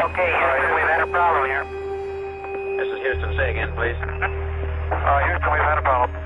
Okay, Houston, we've had a problem here. This is Houston. Say again, please. Houston, we've had a problem.